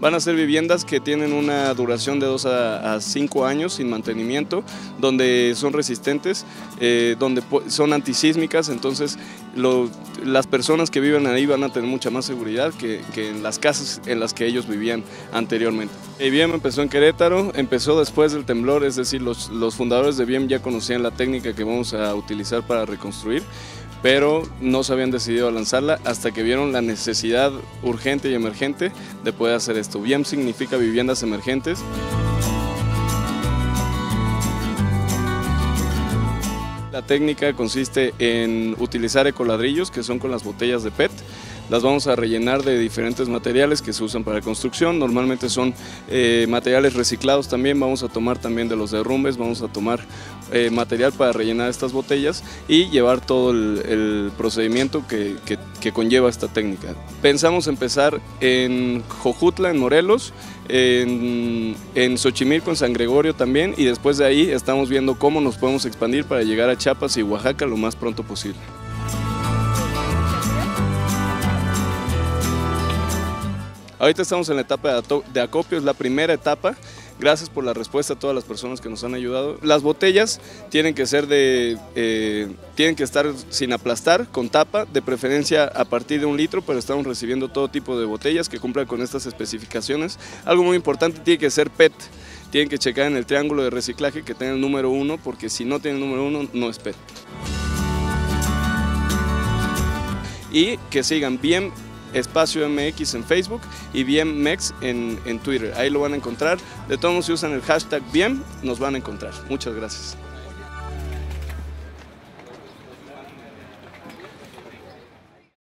Van a ser viviendas que tienen una duración de 2 a 5 años sin mantenimiento, donde son resistentes, donde son antisísmicas, entonces las personas que viven ahí van a tener mucha más seguridad que en las casas en las que ellos vivían anteriormente. Biem empezó en Querétaro, empezó después del temblor, es decir, los fundadores de Biem ya conocían la técnica que vamos a utilizar para reconstruir, pero no se habían decidido a lanzarla hasta que vieron la necesidad urgente y emergente de poder hacer esto. Biem significa viviendas emergentes. La técnica consiste en utilizar ecoladrillos, que son con las botellas de PET. Las vamos a rellenar de diferentes materiales que se usan para construcción, normalmente son materiales reciclados también, vamos a tomar también de los derrumbes, vamos a tomar material para rellenar estas botellas y llevar todo el procedimiento que conlleva esta técnica. Pensamos empezar en Jojutla, en Morelos, en Xochimilco, en San Gregorio también, y después de ahí estamos viendo cómo nos podemos expandir para llegar a Chiapas y Oaxaca lo más pronto posible. Ahorita estamos en la etapa de acopio, es la primera etapa. Gracias por la respuesta a todas las personas que nos han ayudado. Las botellas tienen que ser tienen que estar sin aplastar, con tapa, de preferencia a partir de 1 litro, pero estamos recibiendo todo tipo de botellas que cumplan con estas especificaciones. Algo muy importante, tiene que ser PET. Tienen que checar en el triángulo de reciclaje que tenga el número 1, porque si no tiene el número 1 no es PET. Y que sigan Biem Espacio MX en Facebook y Biem Mex en Twitter, ahí lo van a encontrar. De todos modos, si usan el hashtag Biem, nos van a encontrar. Muchas gracias.